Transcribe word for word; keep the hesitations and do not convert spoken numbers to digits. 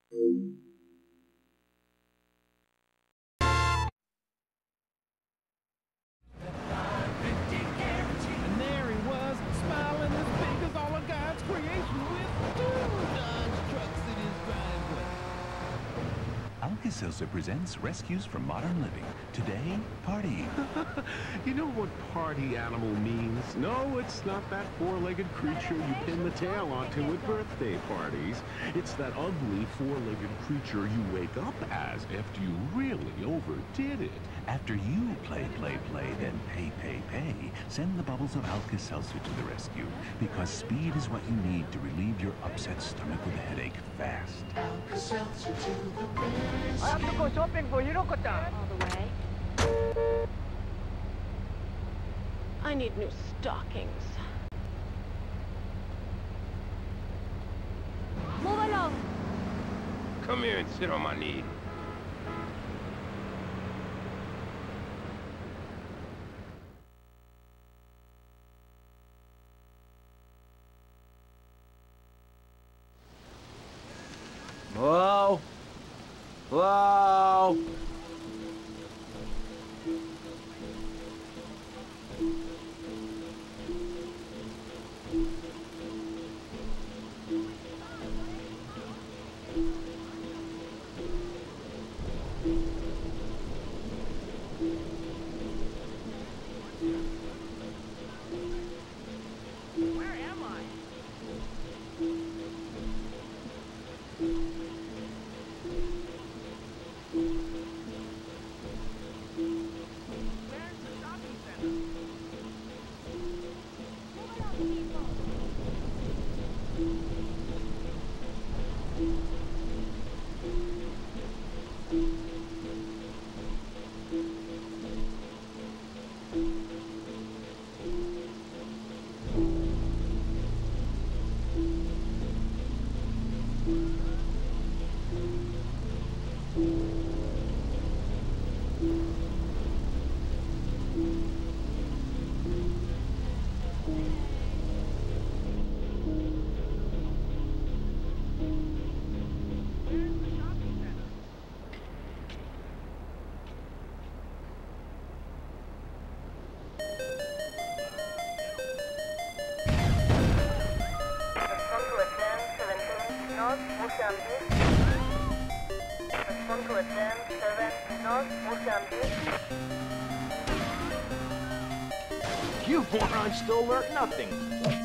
And there he was, smiling as big as all of God's creation with two Dodge trucks in his driveway. Alka-Seltzer presents Rescues from Modern Living. Today, partying. You know what party animal means? No, it's not that four-legged creature you pin the tail onto at birthday parties. It's that ugly four-legged creature you wake up as after you really overdid it. After you play, play, play, then pay, pay, pay, send the bubbles of Alka-Seltzer to the rescue. Because speed is what you need to relieve your upset stomach with a headache fast. Alka-Seltzer to the rescue. I have to go shopping for Hiroko-chan. All the way. I need new stockings. Move along. Come here and sit on my knee. Whoa! Whoa! Where am I? Where's the shopping center? Move along, people. Where's the shopping center? Respond to attend seventeen North Mozambique. Respond to attend seven North Mozambique. You morons still learned nothing.